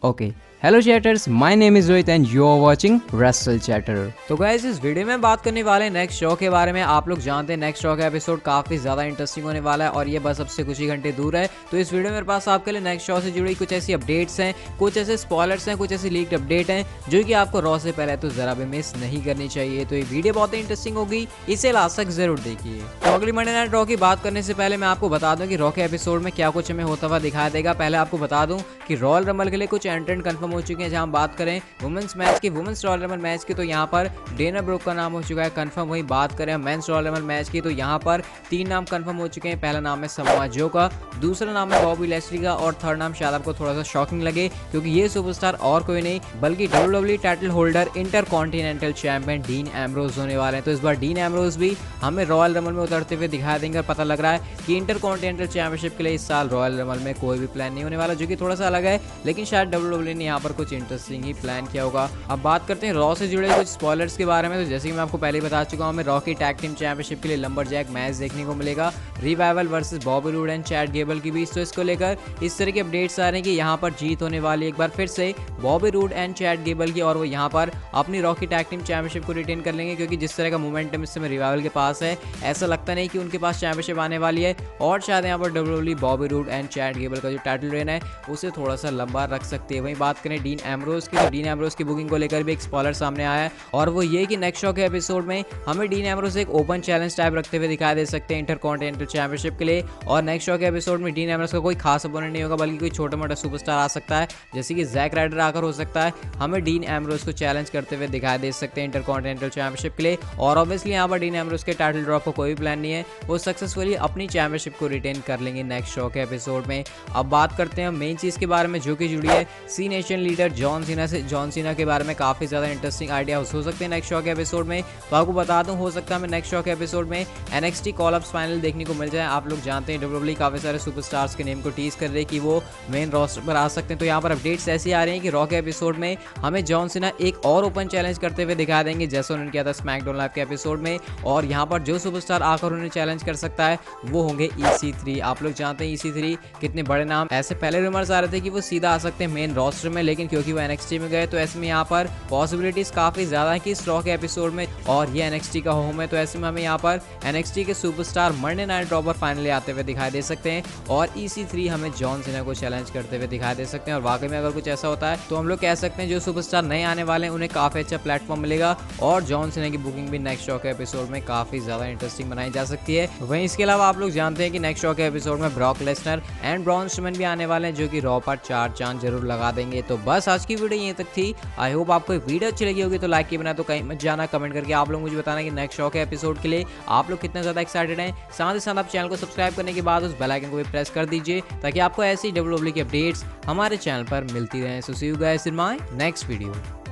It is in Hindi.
Okay, hello chatters, my name is Rohit and you are watching Wrestle Chatter. तो गाइस, इस वीडियो में बात करने वाले नेक्स्ट शो के बारे में। आप लोग जानते हैं नेक्स्ट शो का एपिसोड काफी ज्यादा इंटरेस्टिंग होने वाला है और ये बस अब से कुछ ही घंटे दूर है। तो इस वीडियो में मेरे पास आपके लिए नेक्स्ट शो से जुड़ी कुछ ऐसी अपडेट्स हैं, कुछ ऐसे स्पॉयलर्स हैं, कुछ ऐसी लीक्ड अपडेट हैं जो कि आपको रॉ से पहले तो जरा भी मिस नहीं करनी चाहिए। तो ये वीडियो बहुत ही इंटरेस्टिंग होगी, इसे लास्ट तक जरूर देखिए। तो अगली मंडे नाइट रॉ की बात करने से पहले मैं आपको बता दूं कि रॉ के एपिसोड में क्या कुछ हमें होता हुआ दिखाई देगा। पहले आपको बता दूं कि रॉयल रंबल के लिए कुछ एंट्रेंट कंफर्म हो चुके हैं। जहां बात करें वुमेन्स मैच की, वुमेन्स रॉयल रंबल मैच की, तो यहाँ पर डेना ब्रोक का नाम हो चुका है कंफर्म। वहीं बात करें मेंस रॉयल रंबल मैच की, तो यहाँ पर 3 नाम कंफर्म हो चुके हैं। पहला नाम है समोआ जो का, दूसरा नाम है बॉबी लेस्ली का और थर्ड नाम शायद आपको थोड़ा सा शॉकिंग लगे क्योंकि ये सुपरस्टार और कोई नहीं बल्कि WWE title holder intercontinental champion Dean Ambrose होने वाले हैं। तो इस बार डीन एम्ब्रोज भी हमें रॉयल रंबल में उतरते हुए दिखाई देंगे। पता लग रहा है कि इंटर कॉन्टिनेंटल चैंपियनशिप के लिए इस साल रॉयल रंबल में कोई भी प्लान नहीं होने वाला, जो कि थोड़ा सा अलग है, लेकिन शायद WWE ने यहाँ पर कुछ इंटरेस्टिंग ही प्लान किया होगा। अब बात करते हैं रॉ से जुड़े कुछ स्पॉयलर्स के बारे में। तो जैसे कि मैं आपको पहले बता चुका हूँ, हमें रॉ की टैग टीम चैंपियनशिप के लिए लंबरजैक मैच देखने को मिलेगा, Revival versus Bobby Roode and Chad Gable के बीच। तो इसको लेकर इस तरह के अपडेट्स आ रहे हैं कि यहाँ पर जीत होने वाली एक बार फिर से Bobby Roode and Chad Gable की, और वो यहाँ पर अपनी रॉ की टैग टीम चैंपियनशिप को रिटेन कर लेंगे क्योंकि जिस तरह का मोमेंटम इस समय रिवाइवल के पास है, ऐसा लगता नहीं कि उनके पास चैंपियनशिप आने वाली है। और शायद यहाँ पर WWE Bobby Roode and Chad Gable का जो टाइटल रेन है उसे थोड़ा सा लंबा रख सकती है। वहीं बात करें डीन एम्ब्रोज की, तो डीन एम्ब्रोज की बुकिंग को लेकर भी एक स्पॉयलर सामने आया है और वो ये कि नेक्स्ट शो के एपिसोड में हमें डीन एम्ब्रोज एक ओपन चैलेंज टाइप रखते हुए दिखाई दे सकते हैं इंटरकॉन्टिनेंटल चैंपियनशिप के लिए। और नेक्स्ट शो के एपिसोड में डीन एम्ब्रोज का कोई खास अपोनेंट नहीं होगा बल्कि कोई छोटा मोटा सुपरस्टार आ सकता है, जैसे कि जैक राइडर आकर हो सकता है हमें डीन एम्ब्रोज को चैलेंज करते हुए दिखाई दे सकते हैं इंटरकॉन्टिनेंटल चैंपियनशिप के लिए। और ऑब्वियसली यहाँ पर डीन एम्ब्रोज के टाइटल ड्रॉप को कोई भी प्लान नहीं है, वो सक्सेसफुली अपनी चैंपियनशिप को रिटेन कर लेंगे नेक्स्ट शो के एपिसोड में। अब बात करते हैं मेन चीज के बारे में जो कि जुड़ी है सी नेशन लीडर जॉन सीना से। जॉन सीना के बारे में काफी ज्यादा इंटरेस्टिंग आइडिया हो सकते हैं नेक्स्ट शो के एपिसोड में। तो आपको बता दूं, हो सकता है हमें नेक्स्ट शो के एपिसोड में NXT कॉल अप्स फाइनल देखने को मिल जाए। आप लोग जानते हैं WWE काफी सारे सुपरस्टार्स के नेम को टीज कर रहे हैं कि वो मेन रोस्टर पर आ सकते हैं। तो यहाँ पर अपडेट्स ऐसी आ रही हैं कि रॉ के एपिसोड में हमें जॉन सीना एक और ओपन चैलेंज करते हुए दिखा देंगे जैसे उन्होंने किया था स्मैकडाउन लाइव के एपिसोड में। और यहाँ पर जो सुपरस्टार आकर उन्हें चैलेंज कर सकता है वो होंगे EC3। आप लोग जानते हैं EC3 कितने बड़े नाम। ऐसे पहले रूमर्स आ रहे थे कि वो सीधा आ सकते हैं मेन रोस्टर में, लेकिन क्योंकि वो NXT में गए तो ऐसे में यहाँ पर पॉसिबिलिटीज काफी ज्यादा है कि इस रॉ के एपिसोड में, और ये NXT का होम है तो ऐसे में हमें यहाँ पर NXT के सुपरस्टार मंडे नाइट रॉ पर फाइनली आते हुए दिखाई दे सकते हैं और EC3 हमें जॉन सीना को चैलेंज करते हुए दिखाई दे सकते हैं। और वाकई में अगर कुछ ऐसा होता है तो हम लोग कह सकते हैं जो सुपरस्टार नए आने वाले हैं उन्हें काफी अच्छा प्लेटफॉर्म मिलेगा और जॉन सीना की बुकिंग भी नेक्स्ट शो के एपिसोड में काफी ज्यादा इंटरेस्टिंग बनाई जा सकती है। वहीं इसके अलावा आप लोग जानते हैं कि नेक्स्ट शो के एपिसोड में Brock Lesnar and Braun Strowman भी आने वाले हैं जो कि रॉ पर 4 चांद जरूर लगा देंगे। तो बस आज की वीडियो यहीं तक थी। आई होप आपको वीडियो अच्छी लगी होगी, तो लाइक किए बिना तो कहीं मत जाना। कमेंट करके आप लोग मुझे बताना कि नेक्स्ट शो के एपिसोड के लिए आप लोग कितना ज्यादा एक्साइटेड हैं। साथ ही साथ आप चैनल को सब्सक्राइब करने के बाद उस बेल आइकन को भी प्रेस कर दीजिए ताकि आपको ऐसी WWE की अपडेट्स हमारे चैनल पर मिलती रहें। So see you guys in my next video.